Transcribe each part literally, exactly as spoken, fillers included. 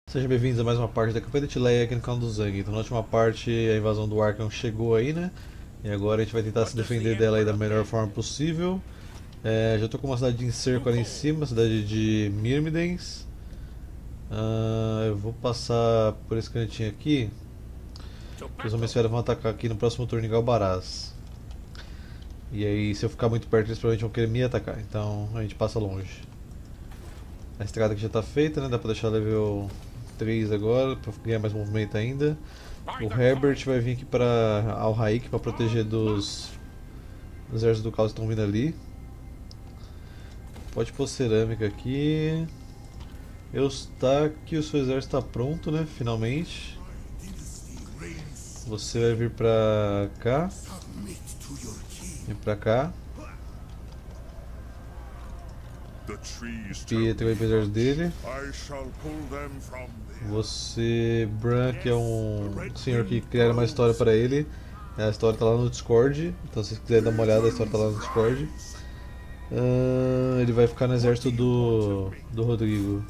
Sejam bem-vindos a mais uma parte da campanha de Tileia aqui no canal do Zang. Então, na última parte, a invasão do Arkham chegou aí, né? E agora a gente vai tentar se defender dela aí da melhor forma possível. É, já estou com uma cidade de encerco ali em cima, a cidade de Myrmidens. Ah, eu vou passar por esse cantinho aqui. Os homens esfera vão atacar aqui no próximo turno em Galbaraz. E aí, se eu ficar muito perto, eles provavelmente vão querer me atacar. Então, a gente passa longe. A estrada aqui já está feita, né? Dá para deixar level três agora, para ganhar mais movimento ainda. O Herbert vai vir aqui para Al-Haik para proteger dos, dos exércitos do caos que estão vindo ali. Pode pôr cerâmica aqui. Eustáquio, o seu exército está pronto, né? Finalmente. Você vai vir para cá. Vem para cá. Pietro vai precisar dele. Você, Bran, que é um senhor que criaram uma história para ele. A história está lá no Discord, então se você quiser dar uma olhada, a história está lá no Discord. Uh, ele vai ficar no exército do, do Rodrigo.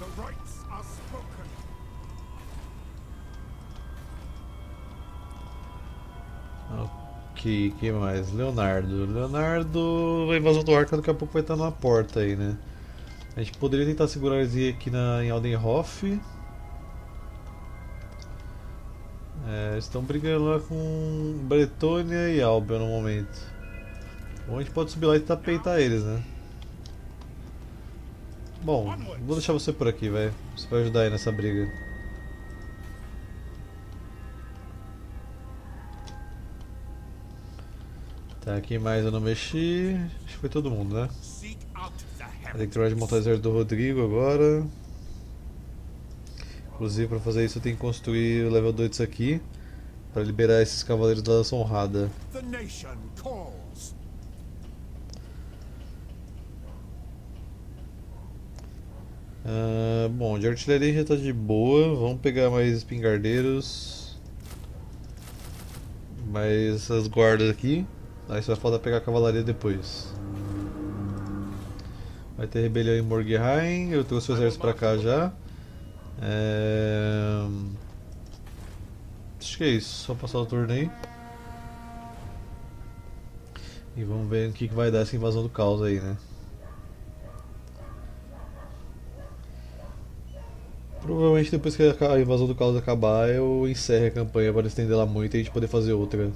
Ok, quem mais? Leonardo. Leonardo, a invasão do Arca daqui a pouco vai estar na porta aí, né? A gente poderia tentar segurar eles aqui na, em Aldenhof. É, eles estão brigando lá com Bretônia e Albion no momento. Ou a gente pode subir lá e tentar peitar eles, né? Bom, vou deixar você por aqui, vai. Você vai ajudar aí nessa briga. Tá, aqui mais eu não mexi. Acho que foi todo mundo, né? Vai ter que trocar de montar o exército do Rodrigo agora. Inclusive, para fazer isso eu tenho que construir o level dois disso aqui para liberar esses cavaleiros da Lança Honrada. Uh, bom, de artilharia já está de boa. Vamos pegar mais espingardeiros. Mais essas guardas aqui. Aí só vai falta pegar a cavalaria depois. Vai ter rebelião em Morgheim. Eu trouxe o exército pra cá já. É... Acho que é isso. Só passar o turno aí. E vamos ver o que, que vai dar essa invasão do caos aí, né? Provavelmente depois que a invasão do caos acabar eu encerro a campanha para estender ela muito e a gente poder fazer outra.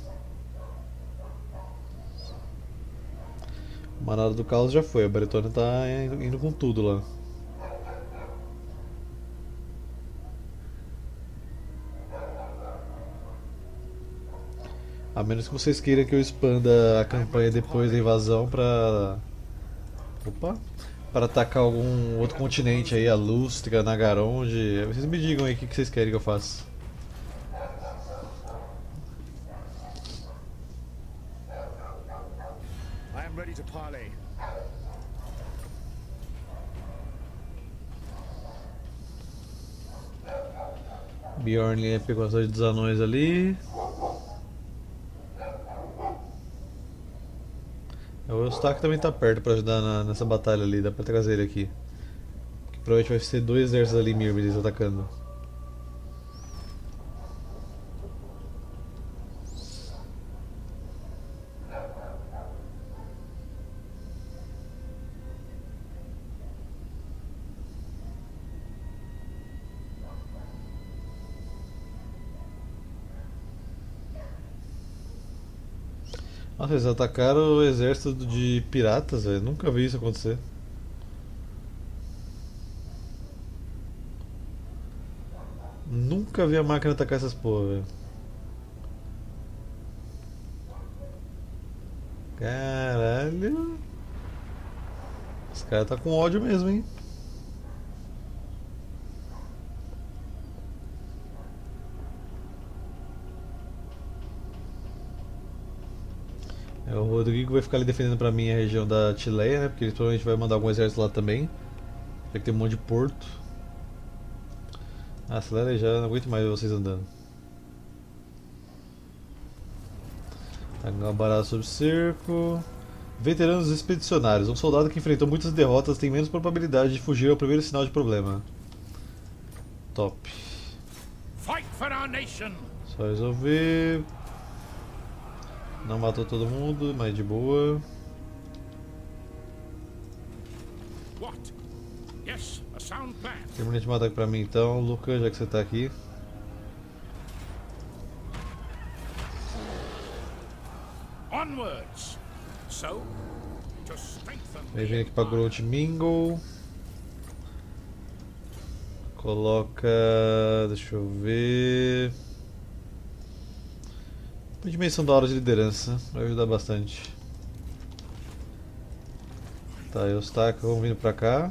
A manada do caos já foi, a Bretônia tá indo, indo com tudo lá. A menos que vocês queiram que eu expanda a campanha depois da invasão pra... Opa! Para atacar algum outro continente aí, a Lústria, Nagaronde. Vocês me digam aí o que vocês querem que eu faça. Bjorn pegou a cidade dos anões ali. O Eustáquio também está perto para ajudar na, nessa batalha ali, dá para trazer ele aqui. Que provavelmente vai ser dois exércitos ali Myrmidens atacando. Nossa, eles atacaram o exército de piratas, velho. Nunca vi isso acontecer. Nunca vi a máquina atacar essas porra, velho. Caralho. Esse cara tá com ódio mesmo, hein? É, o Rodrigo vai ficar ali defendendo pra mim a região da Tileia, né? Porque ele provavelmente vai mandar algum exército lá também. Já que tem um monte de porto. Ah, acelera aí já, não aguento mais ver vocês andando. Tá com Galbaraz sob cerco. Veteranos expedicionários. Um soldado que enfrentou muitas derrotas tem menos probabilidade de fugir ao primeiro sinal de problema. top. Fight for our nation. Só resolver. Não matou todo mundo, mas de boa. What? Yes, a sound plan. Termina de matar aqui pra mim então, Luca, já que você tá aqui. Onwards. So, to strengthen. Vem vir aqui pra Growth Mingle. Coloca. Deixa eu ver. Uma dimensão da hora de liderança, vai ajudar bastante. Tá, eu Eustáquio, vamos vindo pra cá.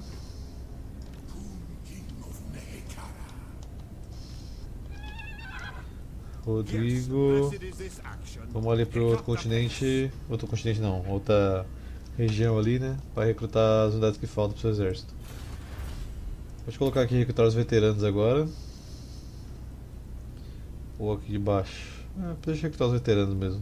Rodrigo. Vamos ali pro outro continente. Outro continente não, outra região ali, né? Pra recrutar as unidades que faltam pro seu exército. Pode colocar aqui recrutar os veteranos agora. Ou aqui de baixo. Ah, deixa eu recrutar os veteranos mesmo.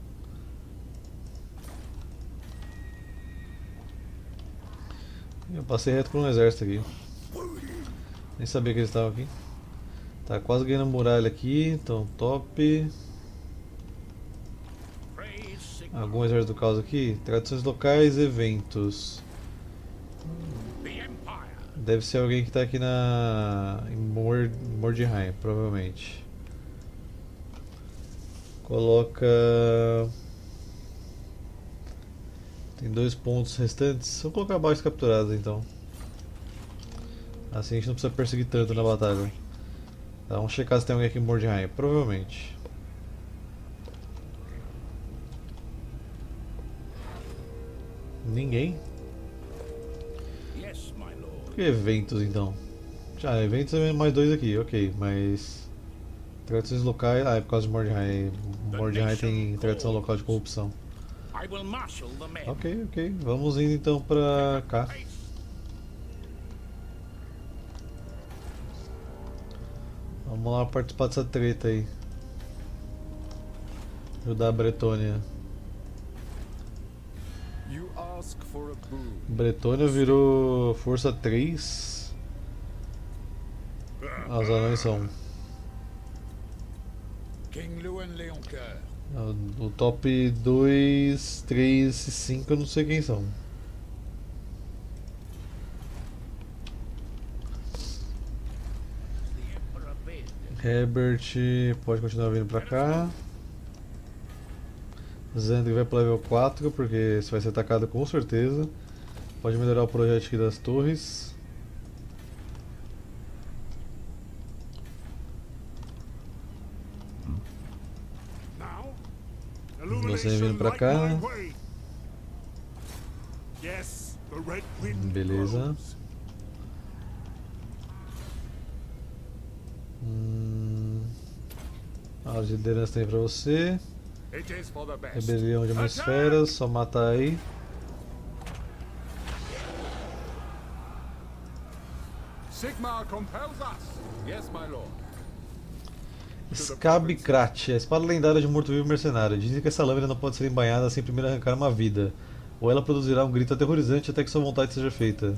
Eu passei reto por um exército aqui. Nem sabia que eles estavam aqui. Tá quase ganhando muralha aqui, então top. Algum exército do caos aqui? Tradições locais, eventos. Deve ser alguém que está aqui na em Mord Mordheim, provavelmente. Coloca. Tem dois pontos restantes. Vou colocar baixos capturados então. Assim a gente não precisa perseguir tanto na batalha. Tá, vamos checar se tem alguém aqui em Mordheim. Provavelmente. Ninguém? Por que eventos então? Já, eventos é mais dois aqui, ok, mas. Tradições locais. Ah, é por causa de Mordheim. Mordheim tem tradição local de corrupção. Ok, ok. Vamos indo então pra cá. Vamos lá participar dessa treta aí. Ajudar a Bretônia. Bretônia virou força três. Ah, os anões são. O top dois, três e cinco eu não sei quem são. Herbert pode continuar vindo pra cá. Zandri vai pro level quatro porque você vai ser atacado com certeza. Pode melhorar o projeto aqui das torres. Você vindo pra cá. Beleza. Hum. A liderança tem pra você. Rebelião de Hemisferas, só matar aí. Skabikrat, a espada lendária de um morto-vivo mercenário. Dizem que essa lâmina não pode ser embainhada sem primeiro arrancar uma vida, ou ela produzirá um grito aterrorizante até que sua vontade seja feita.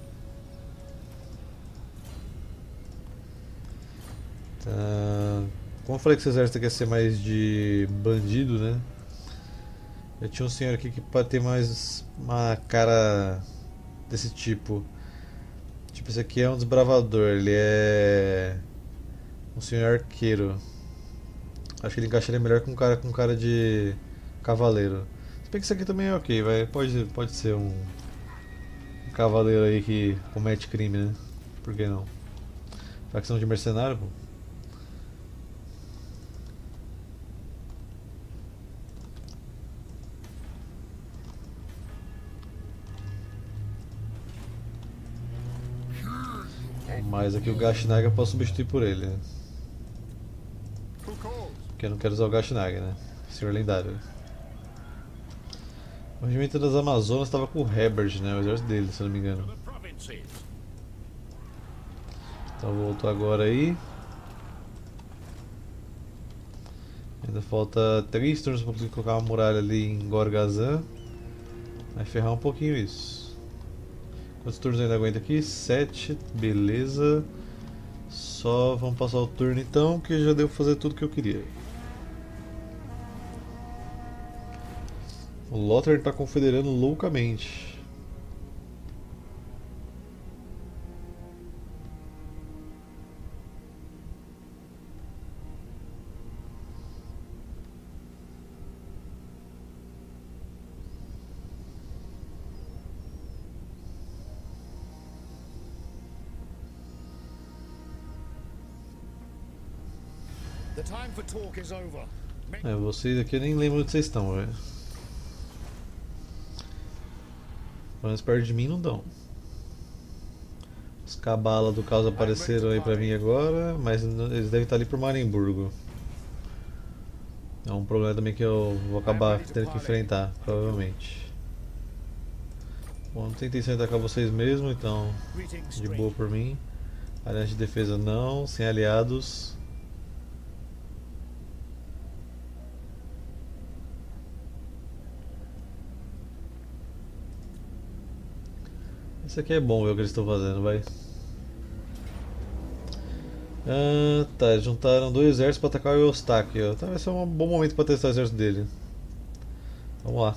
Tá. Como eu falei que esse exército quer ser mais de bandido, né? Eu tinha um senhor aqui que pode ter mais uma cara desse tipo. Tipo, esse aqui é um desbravador, ele é um senhor arqueiro. Acho que ele encaixaria melhor com um cara com cara de cavaleiro. Se bem que isso aqui também é ok, vai. Pode, pode ser um, um cavaleiro aí que comete crime, né? Por que não? Facção de mercenário, pô. Mas aqui o Gashnaga eu posso substituir por ele, né? Porque eu não quero usar o Gashnaga, né? Senhor lendário. O regimento das Amazonas estava com o Herbert, né? O exército dele, se eu não me engano. Então voltou agora aí. Ainda falta três turnos para conseguir colocar uma muralha ali em Gorgazan. Vai ferrar um pouquinho isso. Quantos turnos ainda aguenta aqui? sete, beleza. Só vamos passar o turno então, que já deu pra fazer tudo que eu queria. O Lothar está confederando loucamente. The time for talk is over. É, vocês aqui eu nem lembro onde vocês estão, velho. Mas perto de mim não dão. Os cabalas do caos apareceram aí pra mim agora, mas eles devem estar ali por Marienburgo. É um problema também que eu vou acabar tendo que enfrentar, provavelmente. Bom, não tem intenção de atacar vocês mesmo, então de boa por mim. Aliança de defesa não, sem aliados. Isso aqui é bom ver o que eles estão fazendo, vai. Ah, tá, eles juntaram dois exércitos para atacar o Eustáquio. Tá, vai ser um bom momento para testar o exército dele. Vamos lá.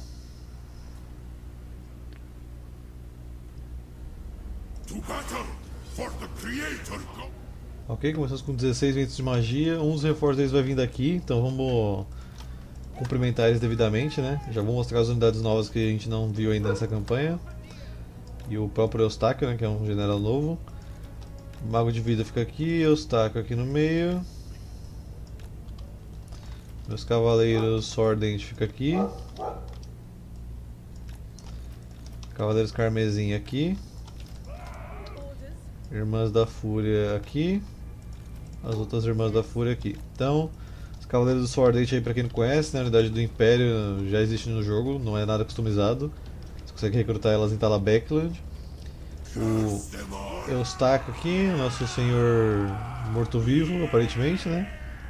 Ok, começamos com dezesseis ventos de magia. Um dos reforços deles vai vir daqui, então vamos cumprimentar eles devidamente, né? Já vou mostrar as unidades novas que a gente não viu ainda nessa campanha. E o próprio Eustáquio, né, que é um general novo. Mago de vida fica aqui, Eustáquio aqui no meio. Meus cavaleiros Swordent fica aqui. Cavaleiros Carmesim aqui. Irmãs da Fúria aqui. As outras Irmãs da Fúria aqui. Então, os Cavaleiros do Swordent aí, pra quem não conhece, né, a unidade do Império já existe no jogo, não é nada customizado. Você consegue recrutar elas em Talabeckland. O Eustáquio aqui, nosso senhor morto-vivo, aparentemente, né?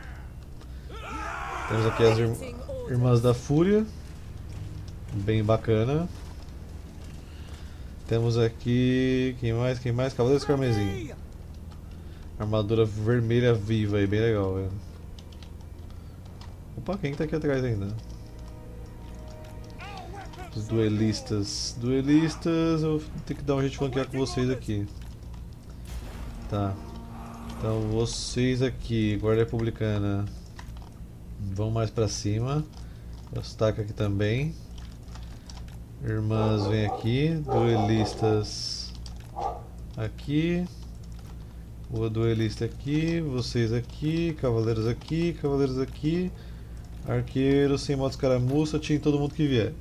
Temos aqui as ir Irmãs da Fúria, bem bacana. Temos aqui, quem mais, quem mais? Cavaleiros Carmesim. Armadura vermelha viva aí, bem legal, velho. Opa, quem que tá aqui atrás ainda? Os duelistas. Duelistas, eu vou ter que dar um jeito de flanquear com vocês aqui. Tá. Então vocês aqui, Guarda Republicana, vão mais pra cima. Eustáquio aqui também. Irmãs vem aqui. Duelistas aqui. O duelista aqui. Vocês aqui. Cavaleiros aqui. Cavaleiros aqui. Arqueiros sem moto escaramuça. Tinha todo mundo que vier.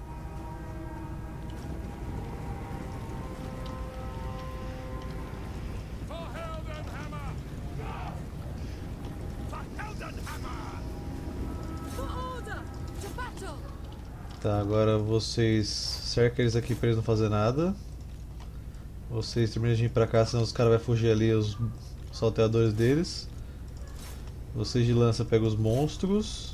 Tá, agora vocês cercam eles aqui pra eles não fazerem nada. Vocês terminam de ir pra cá, senão os caras vão fugir ali, os salteadores deles. Vocês de lança pegam os monstros.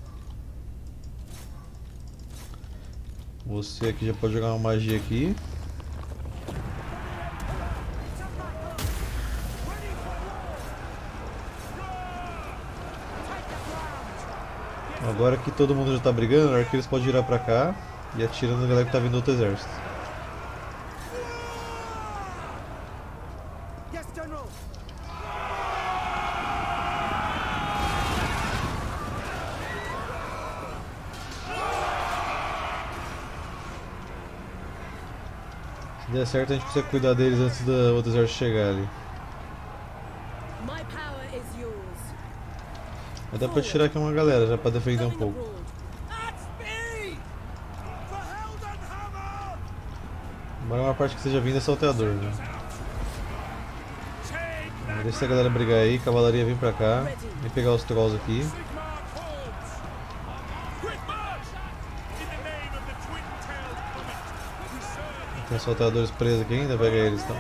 Você aqui já pode jogar uma magia aqui. Agora que todo mundo já tá brigando, o arqueiro pode virar pra cá e atirar na galera que tá vindo do outro exército. Se der certo, a gente consegue cuidar deles antes do outro exército chegar ali. Mas dá pra tirar aqui uma galera já pra defender um pouco. Embora uma parte que seja vindo é salteador, né? Deixa essa galera brigar aí, cavalaria vem pra cá. Vem pegar os trolls aqui. Tem salteadores presos aqui ainda, pega eles então.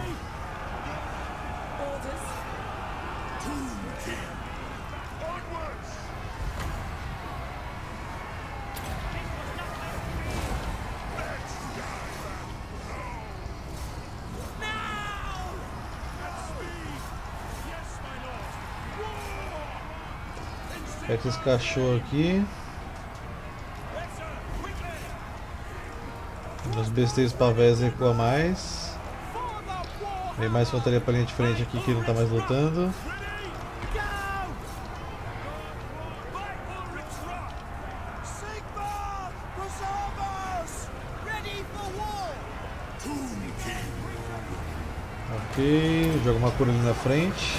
Pega esses cachorros aqui. Os besteiros pavés recua mais. Vem mais infantaria pra linha de frente aqui que não tá mais lutando. Ok, joga uma cura ali na frente.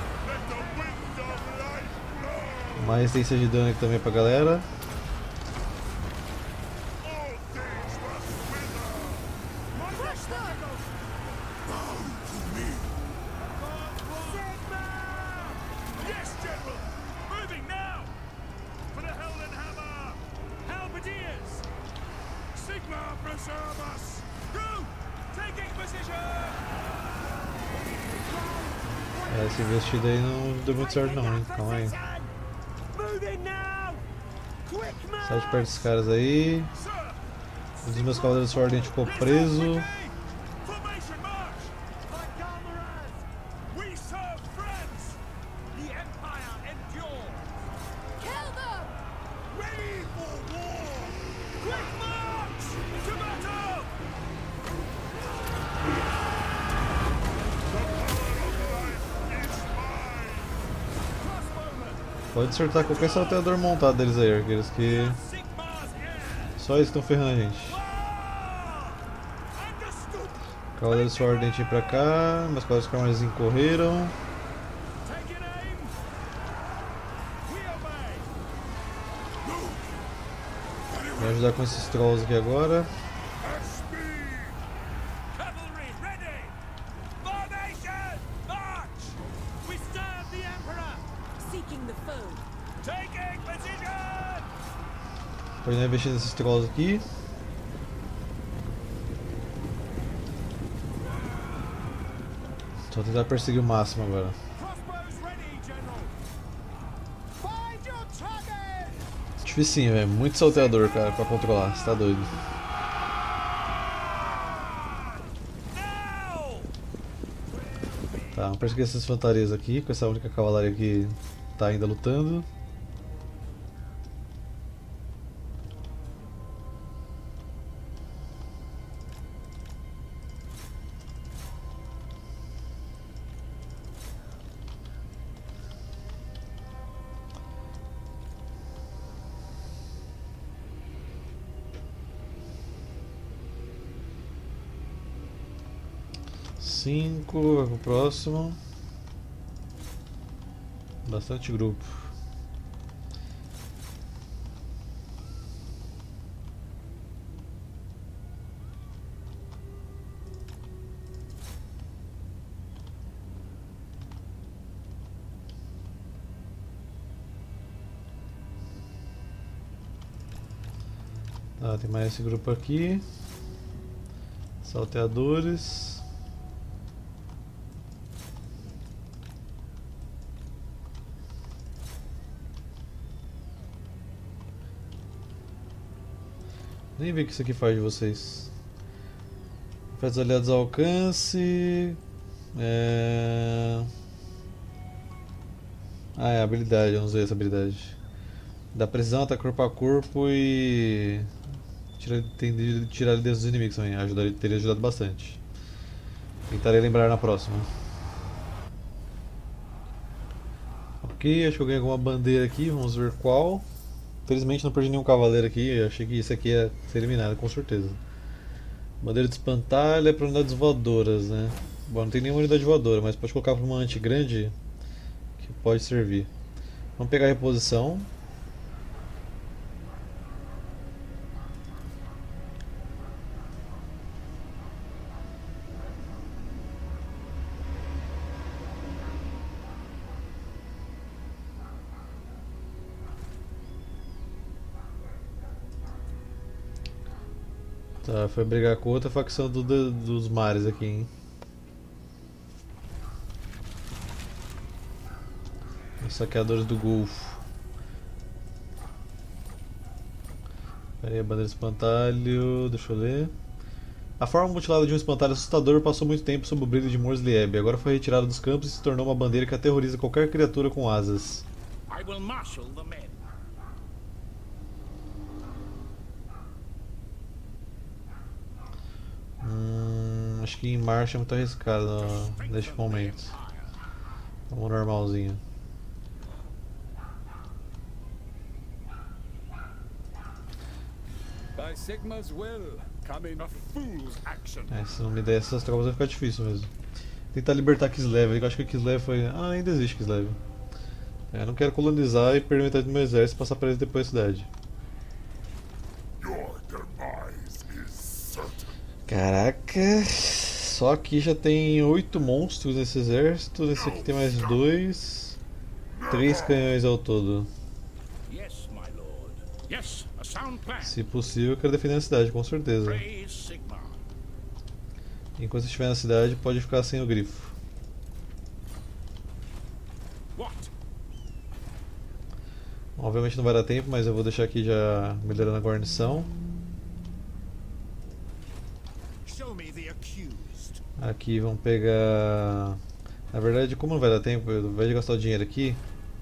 Mais resistência de dano aqui também pra galera. É, esse vestido aí não deu muito certo não, hein? Calma aí. Sai de perto desses caras aí. Um dos meus cavaleiros Sword Ardente ficou preso. Pode acertar qualquer salteador montado deles aí, arqueiros, que só eles estão ferrando a gente. Cavaleiro Sword Ardente pra cá, meus cavaleiros carmesim correram. Vou ajudar com esses trolls aqui agora. Pode investir nesses trolls aqui. Só tentar perseguir o máximo agora. Dificinho, velho. Muito salteador, cara, pra controlar. Você tá doido. Tá, vamos perseguir essas fantasias aqui, com essa única cavalaria que tá ainda lutando. cinco, vai pro próximo. Bastante grupo. Tá, tem mais esse grupo aqui. Salteadores. Nem vi o que isso aqui faz de vocês. Faz aliados ao alcance. É... Ah, é habilidade, eu não usei essa habilidade. Dá precisão, ataque corpo a corpo e. Tira, tem tirar ele dos inimigos também. Ajudaria, teria ajudado bastante. Tentarei lembrar na próxima. Ok, acho que eu ganhei alguma bandeira aqui, vamos ver qual. Felizmente não perdi nenhum cavaleiro aqui, eu achei que isso aqui ia ser eliminado, com certeza. Bandeira de espantalho é para unidades voadoras, né? Bom, não tem nenhuma unidade voadora, mas pode colocar para uma anti-grande que pode servir. Vamos pegar a reposição. Tá, foi brigar com outra facção do, do, dos mares aqui, hein? Os saqueadores do Golfo. Pera aí, a bandeira de espantalho, deixa eu ler. A forma mutilada de um espantalho assustador passou muito tempo sob o brilho de Morz-Lieb. Agora foi retirada dos campos e se tornou uma bandeira que aterroriza qualquer criatura com asas. I will marshal the men. Hum, acho que em marcha é muito arriscado ó, neste momento. Vamos normalzinho. By Sigma's will, come in A fool's action. É, se não me der essas tropas vai ficar difícil mesmo. Tentar libertar Kislev, eu acho que Kislev foi... Ah, ainda existe Kislev. É, não quero colonizar e perder metade do meu exército e passar para eles depois da cidade. Caraca, só aqui já tem oito monstros nesse exército, nesse aqui tem mais dois, três canhões ao todo. Yes, my lord. Yes, a sound plan. Se possível, eu quero defender a cidade, com certeza. Praise Sigma. Enquanto estiver na cidade, pode ficar sem o grifo. What? Obviamente não vai dar tempo, mas eu vou deixar aqui já melhorando a guarnição. Show me the accused. Aqui vamos pegar... Na verdade, como não vai dar tempo, ao invés de gastar o dinheiro aqui,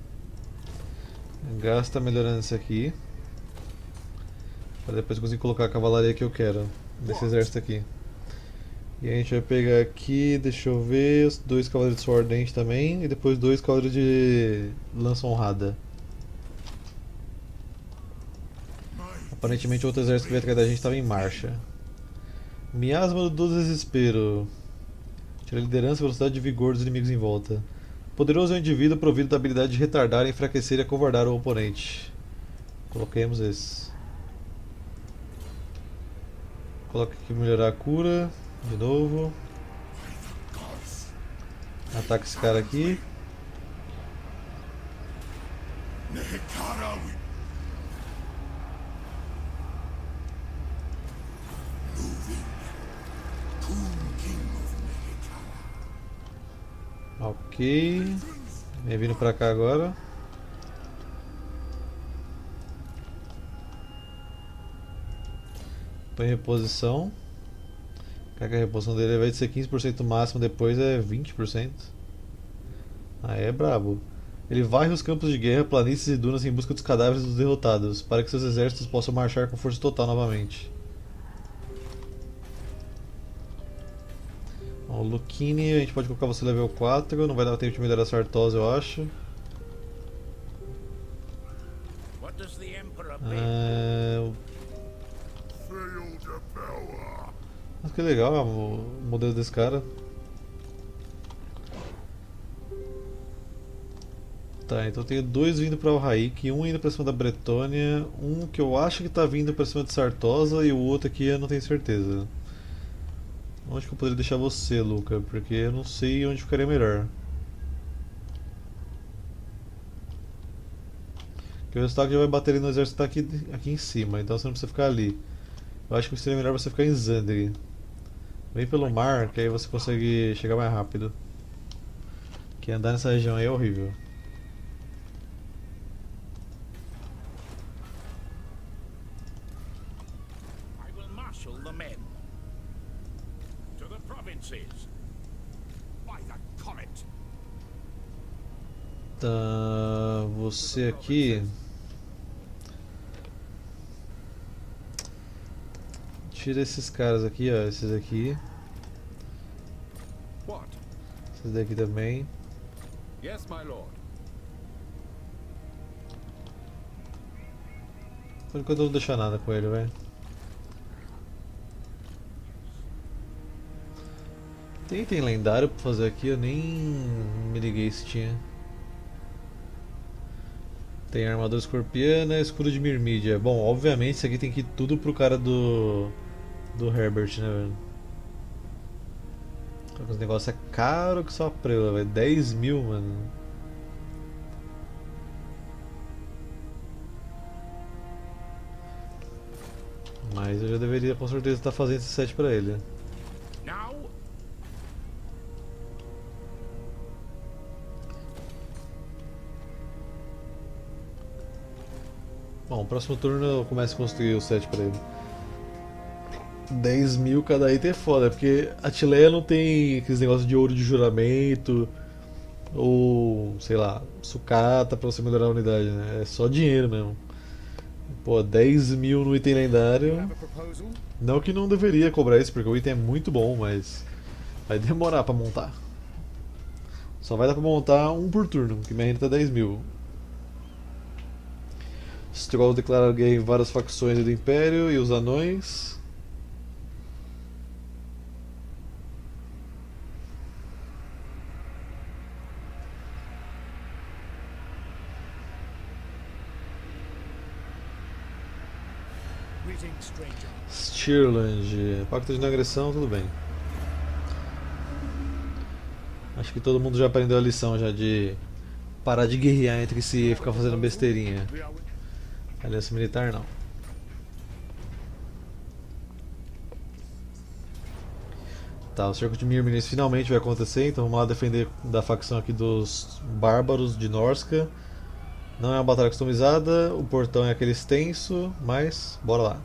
gasta melhorando esse aqui, para depois conseguir colocar a cavalaria que eu quero nesse exército aqui. E a gente vai pegar aqui, deixa eu ver, os dois cavaleiros de suor ardente também, e depois dois cavaleiros de lança honrada. Aparentemente o outro exército que veio atrás da gente estava em marcha. Miasma do Desespero. Tira a liderança e velocidade de vigor dos inimigos em volta. Poderoso é o indivíduo provido da habilidade de retardar, enfraquecer e acovardar o oponente. Coloquemos esse. Coloca aqui melhorar a cura. De novo. Ataca esse cara aqui. Ok. Vem vindo pra cá agora. Põe reposição. Caraca, a reposição dele vai ser quinze por cento máximo, depois é vinte por cento. Aí é brabo. Ele varre os campos de guerra, planícies e dunas em busca dos cadáveres dos derrotados, para que seus exércitos possam marchar com força total novamente. O Lucchini, a gente pode colocar você level quatro, não vai dar tempo de melhorar a Sartosa, eu acho. What does the Emperor bid? É... Mas que legal o modelo desse cara. Tá, então eu tenho dois vindo para o Raik, um indo para cima da Bretônia, um que eu acho que tá vindo para cima de Sartosa e o outro aqui eu não tenho certeza. Onde que eu poderia deixar você, Luca? Porque eu não sei onde ficaria melhor. Porque o resultado que já vai bater ali no exército tá aqui, aqui em cima, então você não precisa ficar ali. Eu acho que seria melhor você ficar em Zandri. Vem pelo mar, que aí você consegue chegar mais rápido. Que andar nessa região aí é horrível. I will marshal the men. To the provinces. By the comet. Tá, você aqui. Tira esses caras aqui, ó, esses aqui. What? Esses daqui também. Yes, my lord. Por enquanto eu não vou deixar nada com ele, velho. Tem item lendário pra fazer aqui, eu nem me liguei se tinha. Tem armadura escorpiana, escudo de mirmídia. Bom, obviamente isso aqui tem que ir tudo pro cara do... do Herbert, né, velho? Esse negócio é caro que só a prela, velho. dez mil, mano. Mas eu já deveria com certeza estar fazendo esse set pra ele. Now, Bom, próximo turno eu começo a construir o set pra ele. dez mil cada item é foda, porque a Tileia não tem aqueles negócios de ouro de juramento, ou sei lá, sucata pra você melhorar a unidade, né? É só dinheiro mesmo. Pô, dez mil no item You lendário. have a proposal? Não que não deveria cobrar isso, porque o item é muito bom, mas vai demorar pra montar. Só vai dar pra montar um por turno, que minha renda tá dez mil. Stroll declara guerra em várias facções do Império e os anões. Greetings, stranger. Stirland, pacto de não agressão, tudo bem. Acho que todo mundo já aprendeu a lição já de parar de guerrear entre si e ficar fazendo besteirinha. We are with Aliança militar não. Tá, o cerco de Mirmines finalmente vai acontecer, então vamos lá defender da facção aqui dos bárbaros de Norsca. Não é uma batalha customizada, o portão é aquele extenso, mas bora lá.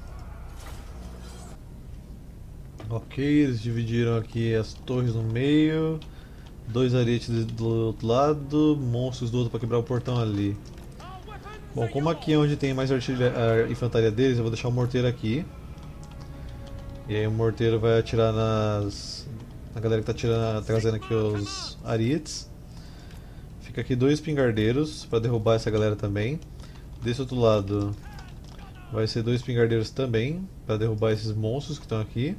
Ok, eles dividiram aqui as torres no meio. Dois arietes do outro lado, monstros do outro para quebrar o portão ali. Bom, como aqui é onde tem mais artilharia, a infantaria deles, eu vou deixar o morteiro aqui. E aí o morteiro vai atirar nas... na galera que está tirando, trazendo aqui os arietes. Fica aqui dois pingardeiros para derrubar essa galera também. Desse outro lado vai ser dois pingardeiros também para derrubar esses monstros que estão aqui.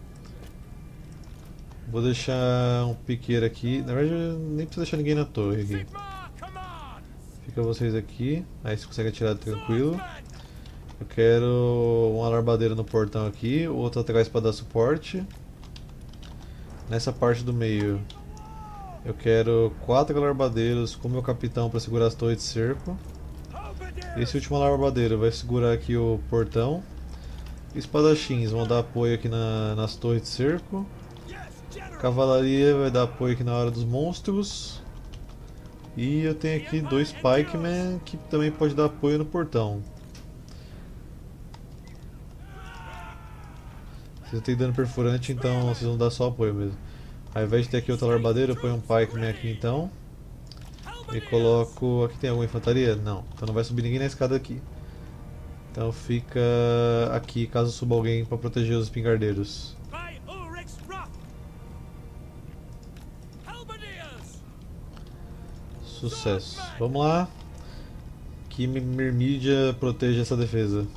Vou deixar um piqueiro aqui. Na verdade, nem precisa deixar ninguém na torre aqui. Sigmar command. Fica vocês aqui. Aí você consegue atirar tranquilo. Eu quero um alarbadeiro no portão aqui, outro atrás para dar suporte. Nessa parte do meio eu quero quatro alarbadeiros com meu capitão para segurar as torres de cerco. Esse último alarbadeiro vai segurar aqui o portão. Espadachins vão dar apoio aqui na, nas torres de cerco. Cavalaria vai dar apoio aqui na hora dos monstros. E eu tenho aqui dois pikemen que também pode dar apoio no portão. Vocês têm dano perfurante, então vocês vão dar só apoio mesmo. Ao invés de ter aqui outro alarbadeiro, eu ponho um pikeman aqui então. E coloco... aqui tem alguma infantaria? Não, então não vai subir ninguém na escada aqui. Então fica aqui caso suba alguém para proteger os espingardeiros. By Ulrich's wrath. Halberdiers. Sucesso. Vamos lá. Que Myrmidia proteja essa defesa.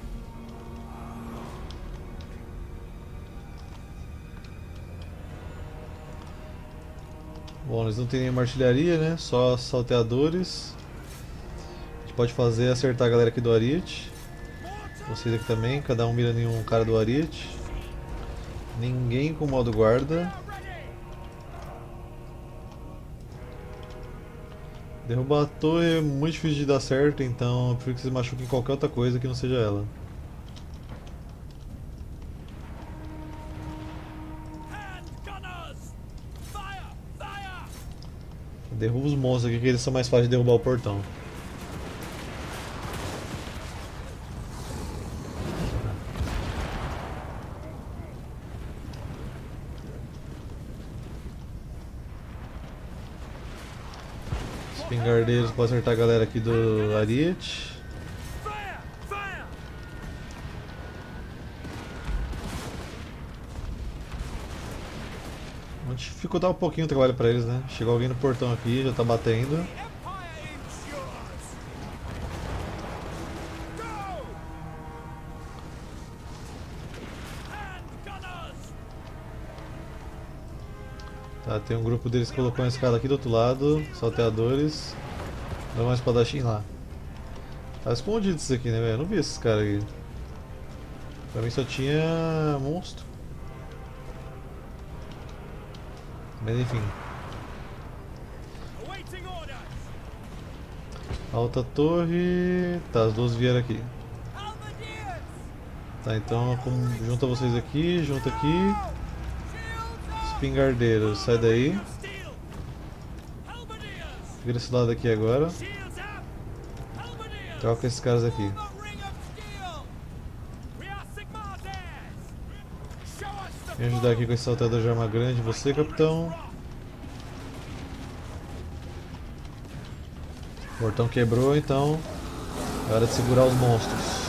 Bom, eles não têm nenhuma artilharia, né? Só salteadores. A gente pode fazer é acertar a galera aqui do Ariete. Vocês aqui também, cada um mira em um cara do Ariete. Ninguém com modo guarda. Derrubar a torre é muito difícil de dar certo, então eu prefiro que vocês machuquem qualquer outra coisa que não seja ela. Derruba os monstros aqui que eles são mais fáceis de derrubar o portão. Os pingardeiros podem acertar a galera aqui do Ariete. Vamos dificultar um pouquinho o trabalho pra eles, né? Chegou alguém no portão aqui, já tá batendo. Tá, tem um grupo deles que colocou uma escada aqui do outro lado, salteadores. Dá uma espadachim lá. Tá escondido isso aqui, né, velho? Eu não vi esses caras aqui. Pra mim só tinha monstro. Mas enfim. Alta torre. Tá, as duas vieram aqui. Tá, então como, junta vocês aqui, junta aqui. Espingardeiros, sai daí. Fica desse lado aqui agora. Troca esses caras aqui. Vem ajudar aqui com esse saltador de arma grande, você, capitão. O portão quebrou, então é hora de segurar os monstros.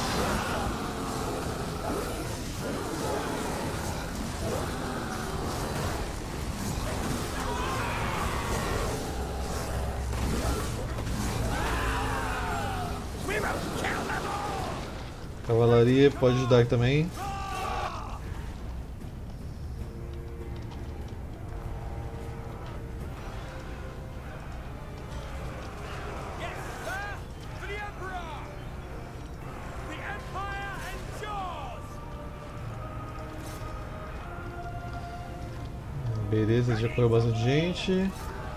Cavalaria pode ajudar aqui também. Beleza, já correu bastante gente.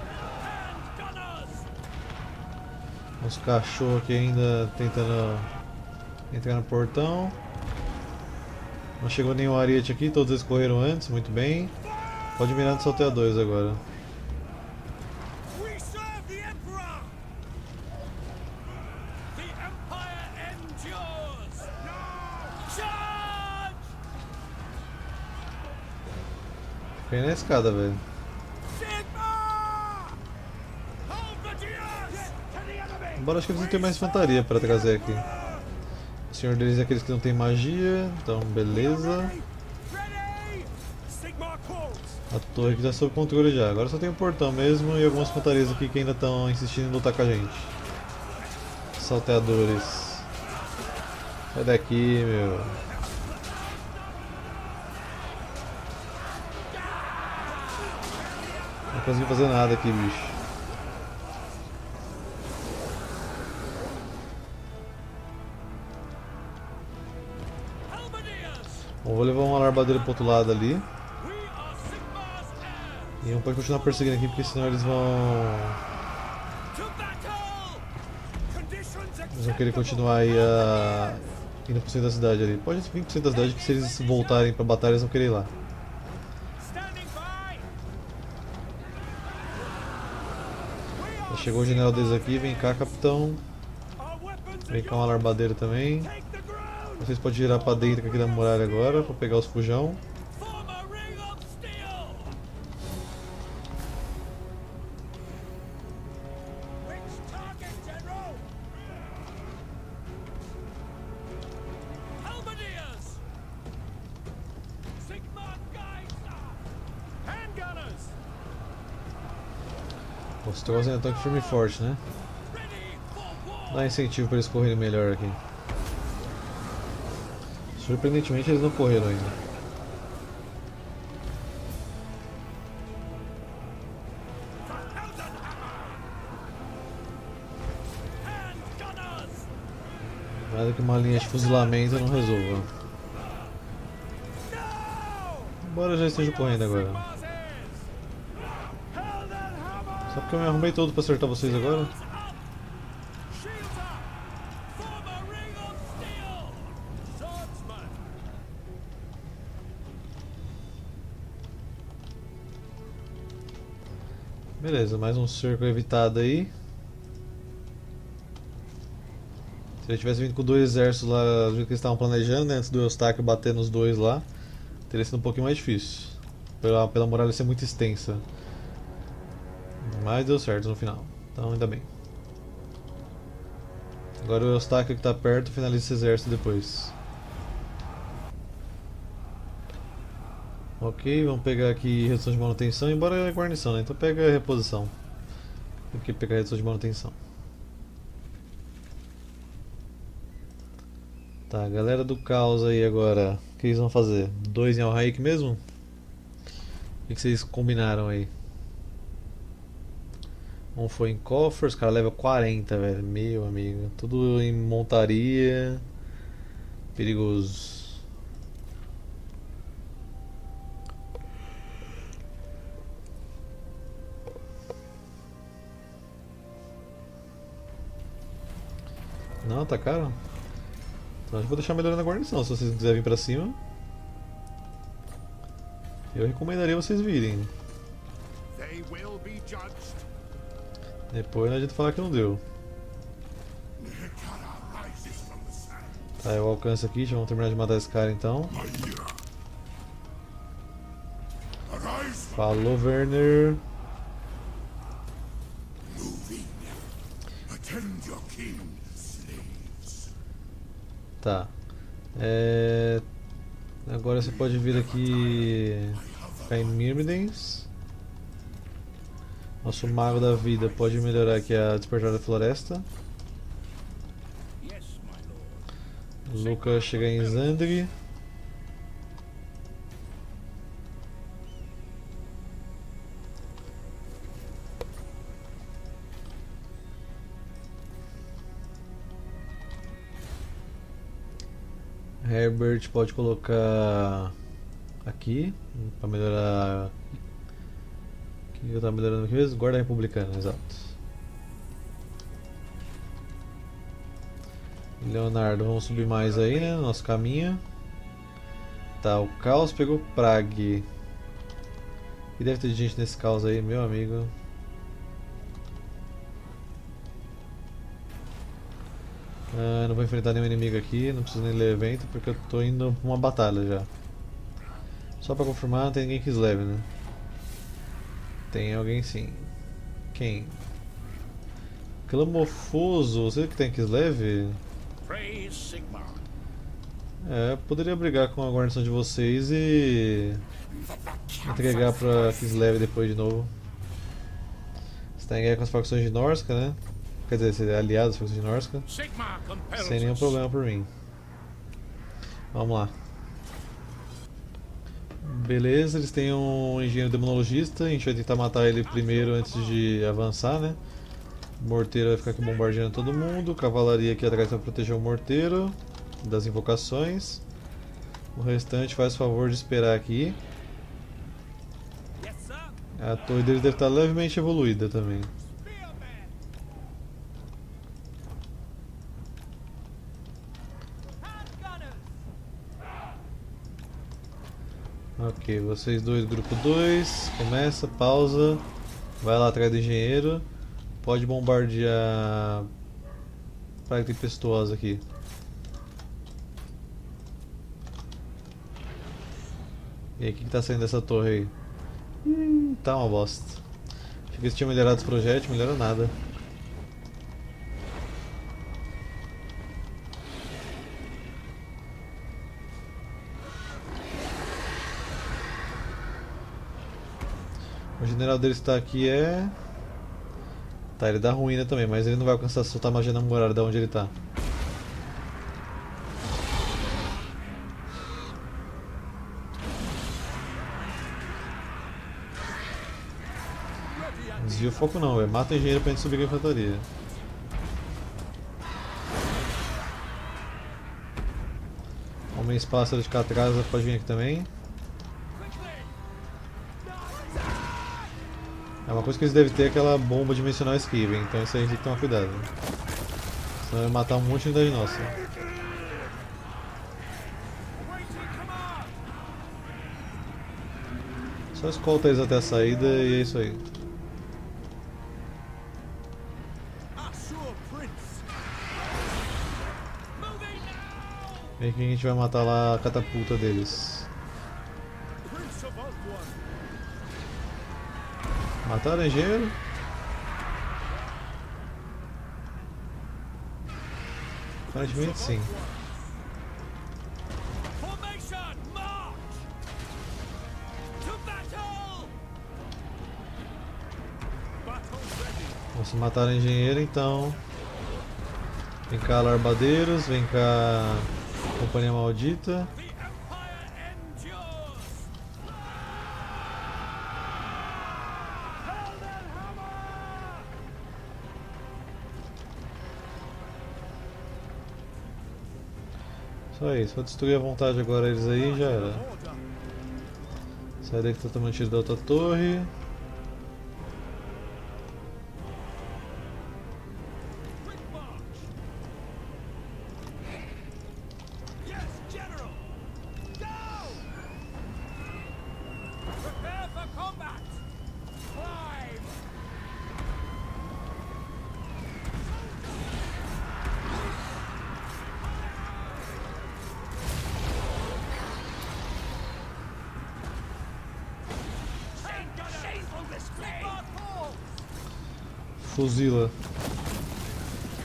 Uns cachorros aqui ainda tentando entrar no portão. Não chegou nenhum ariete aqui, todos eles correram antes, muito bem. Pode mirar nos salteadores agora. Fiquei na escada, velho. Embora acho que eles não tenham mais infantaria para trazer aqui. O senhor deles é aqueles que não tem magia, então beleza. A torre aqui já sob controle já, agora só tem o portão mesmo e algumas infantarias aqui que ainda estão insistindo em lutar com a gente. Salteadores. Sai daqui, meu. Não consegui fazer nada aqui, bicho. Bom, vou levar uma alarbadeira pro outro lado ali. E não pode continuar perseguindo aqui, porque senão eles vão... Eles vão querer continuar aí a... indo pro centro da cidade ali. Pode vir pro centro da cidade, que se eles voltarem pra batalha, eles vão querer ir lá. Já chegou o general deles aqui, vem cá, capitão. Vem cá uma alarbadeira também. Vocês podem girar pra dentro aqui da muralha agora, pra pegar os fujão. Os trolls ainda estão aqui firme e forte, né? Dá incentivo para eles correrem melhor aqui. Surpreendentemente eles não correram ainda. Nada que uma linha de fuzilamento não resolva. Embora já esteja correndo agora. Só porque eu me arrumei todo para acertar vocês agora. Beleza, mais um cerco evitado aí. Se ele tivesse vindo com dois exércitos lá, do jeito que eles estavam planejando, né, antes do Eustáquio bater nos dois lá, teria sido um pouquinho mais difícil. Pela, pela muralha ser muito extensa. Mas deu certo no final, então ainda bem. Agora o Eustáquio que está perto finaliza esse exército depois. Ok, vamos pegar aqui redução de manutenção, embora é guarnição, né? Então pega a reposição. Tem que pegar a redução de manutenção. Tá, galera do caos aí agora, o que eles vão fazer? Dois em Alhaik mesmo? O que vocês combinaram aí? Um foi em cofre, os caras levam quarenta, velho. Meu amigo, tudo em montaria. Perigoso. Não, tá caro? Então eu vou deixar melhor na guarnição, se vocês não quiserem vir pra cima. Eu recomendaria vocês virem. Depois não adianta falar que não deu. Tá, eu alcanço aqui, já vamos terminar de matar esse cara então. Falou, Werner. Defend your king, slaves. Tá. É... Agora você pode vir aqui ficar em Myrmidens. Nosso mago da vida pode melhorar aqui a Despertar da Floresta. Yes, my lord. Lucas chega em Zandri. Herbert pode colocar aqui para melhorar. O que eu tava melhorando aqui mesmo? Guarda Republicana, exato. Leonardo, vamos subir mais aí, né? No nosso caminho. Tá, o caos pegou Prague. E deve ter gente nesse caos aí, meu amigo. Ah, não vou enfrentar nenhum inimigo aqui, não preciso nem ler evento porque eu tô indo pra uma batalha já. Só pra confirmar, não tem ninguém que leve, né? Tem alguém sim. Quem? Clamofoso, você que tem Kislev? Praise Sigmar. É, eu poderia brigar com a guarnição de vocês e entregar pra Kislev depois de novo. Você tá em guerra com as facções de Norsca, né? Quer dizer, você é aliado às facções de Norsca. Sigmar compels Sem nenhum us. problema por mim. Vamos lá. Beleza, eles têm um engenheiro demonologista, a gente vai tentar matar ele primeiro antes de avançar, né? O morteiro vai ficar aqui bombardeando todo mundo, cavalaria aqui atrás vai proteger o morteiro das invocações. O restante faz o favor de esperar aqui. Yes, sir. A torre deles deve estar levemente evoluída também. Spearman. Handgunners. Ok, vocês dois, grupo dois, começa, pausa, vai lá atrás do engenheiro, pode bombardear praga tempestuosa aqui. E aí, o que, que tá saindo dessa torre aí? Hum, tá uma bosta. Achei que eles tinham melhorado os projéteis, melhorou nada. O general deles está aqui é... Tá, ele dá ruína também, mas ele não vai alcançar a soltar magia namorada de onde ele tá. Desvia o foco não, velho. Mata o engenheiro pra gente subir com a infantaria. Homens pássaros de Catrasa pode vir aqui também. É uma coisa que eles devem ter, aquela bomba dimensional esquiva, então isso aí a gente tem que tomar cuidado. Senão vai matar um monte de unidade nossa. Só escolta eles até a saída e é isso aí. Vem que a gente vai matar lá a catapulta deles. Mataram o engenheiro? Aparentemente sim. Vamos matar o engenheiro então. Vem cá, Larbadeiros, vem cá, Companhia Maldita. Só isso, vou destruir à vontade agora eles aí, já era. Sai daí que tá tomando tiro da outra torre. Fuzila.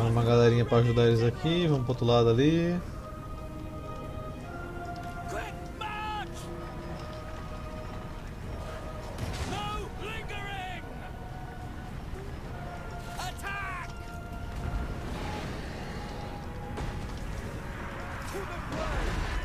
uma galerinha pra ajudar eles aqui, vamos pro outro lado ali. Quick march! No lingering! Attack! To the fray!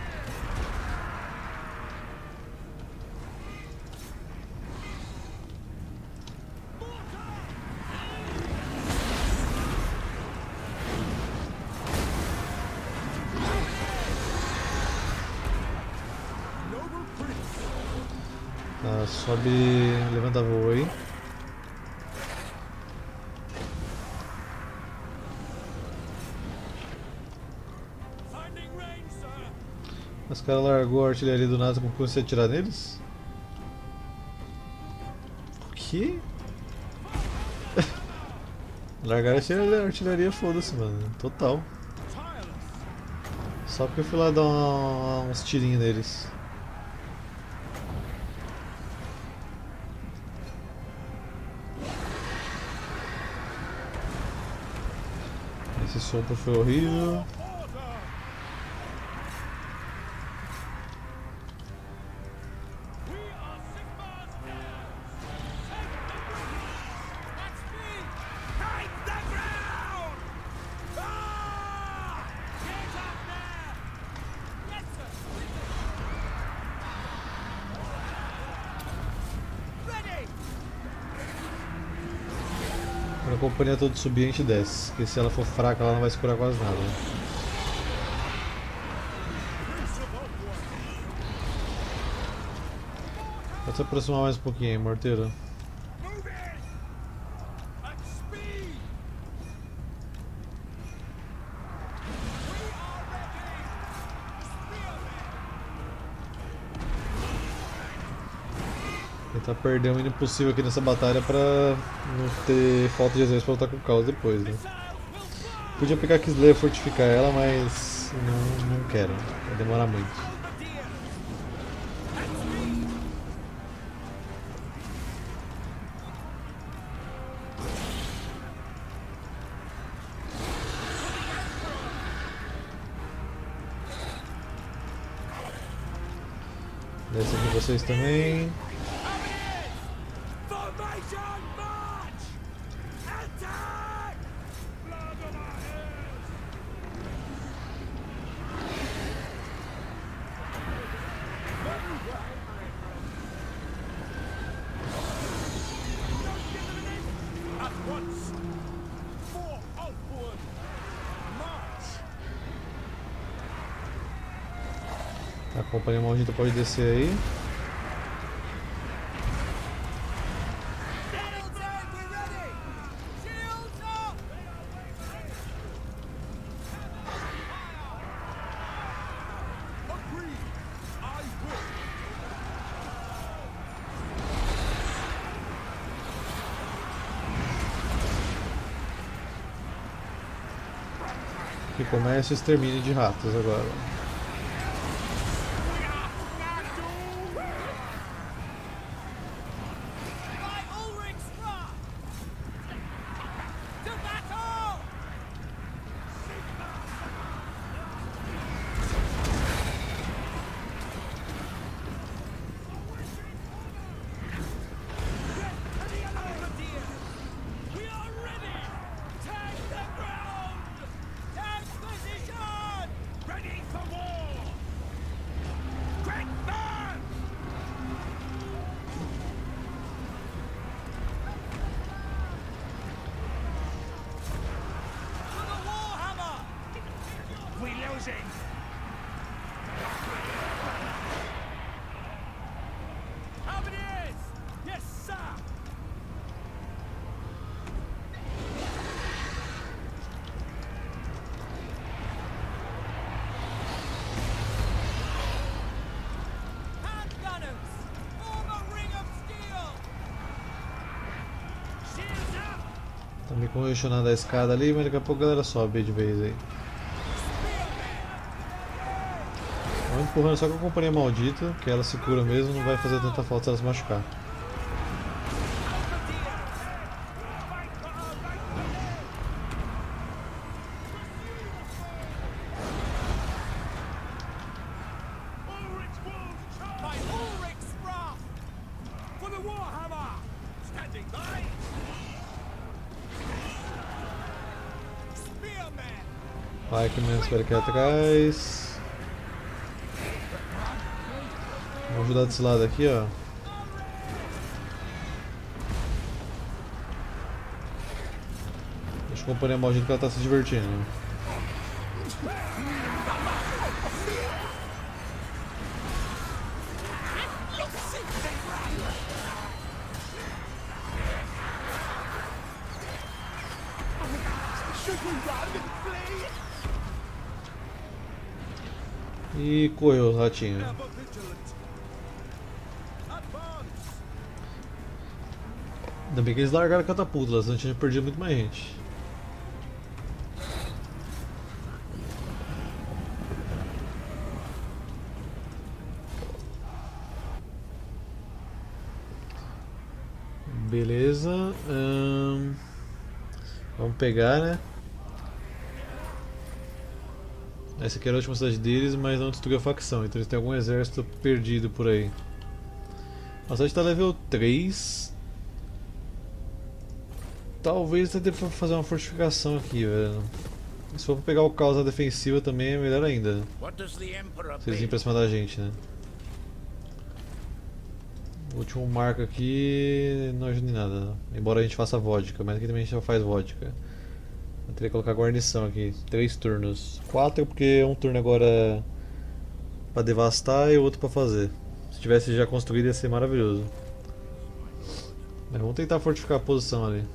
Tá, sobe, levanta voo aí. Finding range, sir! Os caras largou a artilharia do nada, como comecei a atirar neles? O quê? Largaram a artilharia, a artilharia foda-se, mano. Total. Só porque eu fui lá dar uma- uns tirinhos neles. Esse sopro foi horrível. Quando a companhia toda subir, a gente desce. Porque se ela for fraca, ela não vai se curar quase nada. Pode se aproximar mais um pouquinho aí, morteiro. Tentar perder um impossível aqui nessa batalha pra não ter falta de exército pra lutar com o caos depois, né? Podia pegar aqui Slayer e fortificar ela, mas não, não quero, vai demorar muito. Desce aqui vocês também. Formation march! Attack! Blood on our heads! At once! For outward! March! A companhia maldita pode descer aí. Shields up! We're ready! Shields up! Agreed! I will! Que começa o extermínio de ratos agora. By Ulrich's Stra! To battle! We are ready! Take the ground! Take position! Ready for war! Quick man! To the Warhammer! We losing! Cavaliers! Yes, sir! Hand gunners! Form a ring of steel! Shields up! Tá me congestionando a escada ali, mas daqui a pouco a galera sobe de vez aí. Vamos empurrando só com a companhia maldita, que ela se cura mesmo, não vai fazer tanta falta se ela se machucar. Vai que menos para aqui atrás. Vamos ajudar desse lado aqui, ó. Deixa a companhia maldita que ela tá se divertindo. E correu o ratinho. Ainda bem que eles largaram a catapulta, senão a gente tinha perdido muito mais gente. Beleza. Hum, vamos pegar, né? Essa aqui era a última cidade deles, mas não destruiu a facção, então eles têm algum exército perdido por aí. A cidade está level três. Talvez dê pra fazer uma fortificação aqui, velho. Se for pra pegar o caos na defensiva também é melhor ainda. Se eles virem pra cima da gente, né? O último marco aqui não ajuda em nada, embora a gente faça vodka, mas aqui também a gente já faz vodka. Eu teria que colocar guarnição aqui, três turnos. Quatro porque um turno agora pra devastar e o outro pra fazer. Se tivesse já construído ia ser maravilhoso. Mas vamos tentar fortificar a posição ali.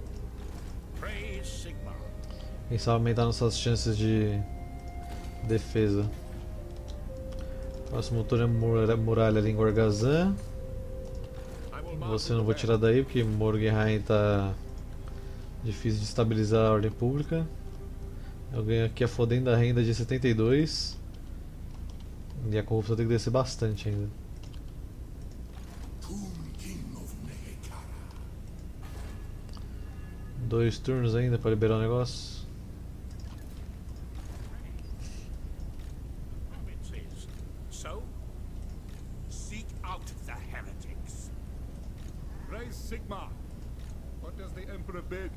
Quem sabe aumentar nossas chances de defesa. Próximo turno é muralha ali em Gorgazan. Você não vou tirar daí porque Morgenheim tá difícil de estabilizar a ordem pública. Eu ganho aqui a fodenda renda de setenta e dois. E a corrupção tem que descer bastante ainda. Dois turnos ainda para liberar o negócio. Sigmar, what does the Emperor bid?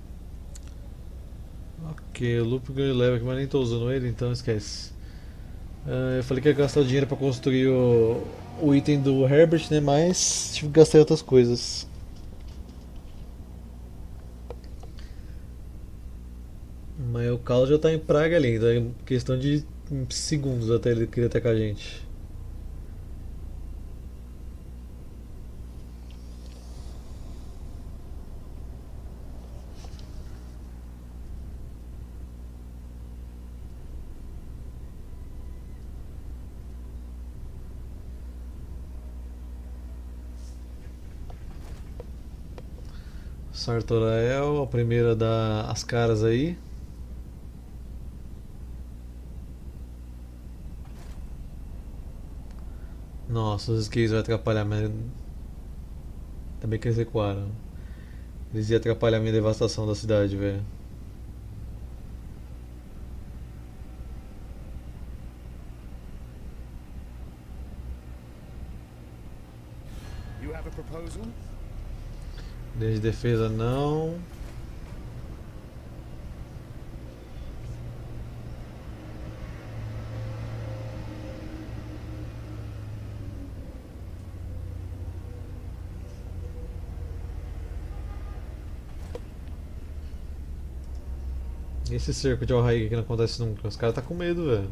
Ok, o loop ganho level aqui, mas nem estou usando ele, então esquece. Uh, eu falei que ia gastar o dinheiro para construir o, o item do Herbert, né? Mas tive que gastar em outras coisas. Mas o caos já está em praga ali, então é questão de segundos até ele querer atacar a gente. Sartorael, a primeira dá as caras aí. Nossa, os skates vão atrapalhar, mas também que eles recuaram. Eles iam atrapalhar a minha devastação da cidade, velho. You have a proposal? Linha de defesa não. Esse cerco de Alraig que não acontece nunca. Os caras tá com medo, velho.